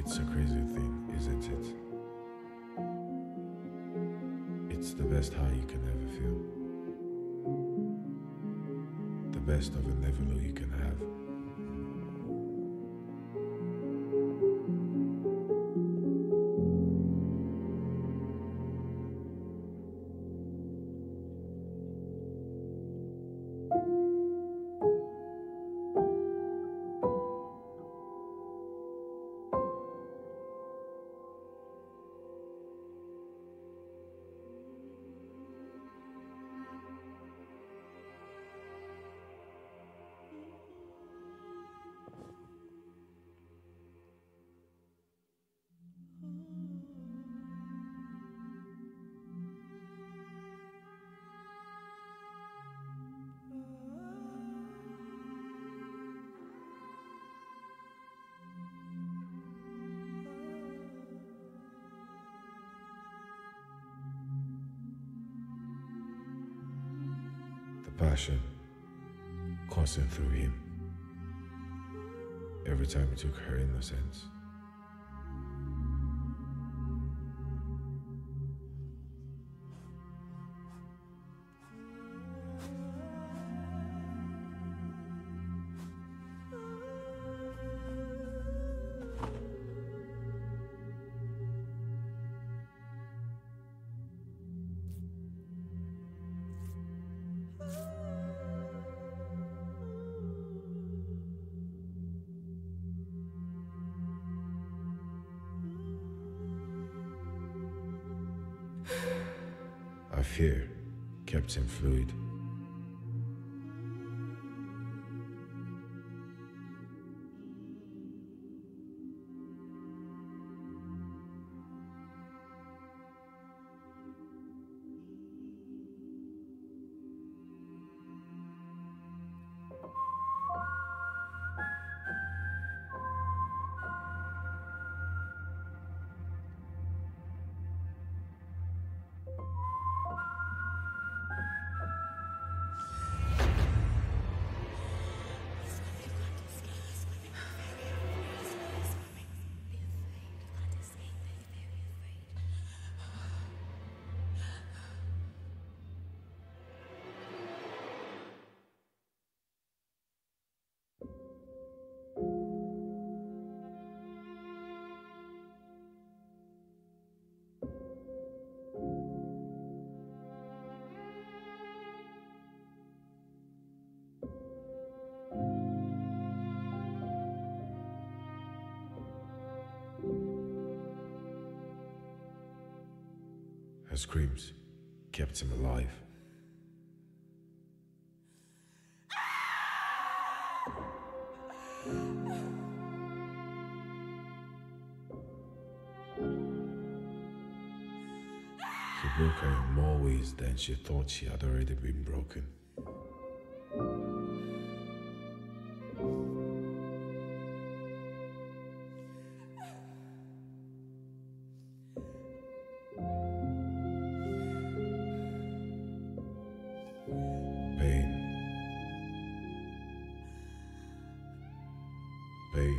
It's a crazy thing, isn't it? It's the best high you can ever feel. The best of a never low you can have. The passion coursing through him every time he took her innocence. Our fear kept him fluid. Her screams kept him alive. He broke her in more ways than she thought she had already been broken. Pain. Pain.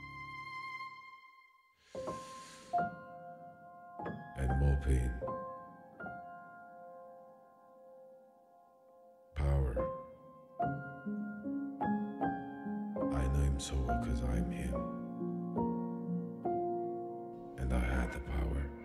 And more pain. Power. I know him so well because I'm him. And I had the power.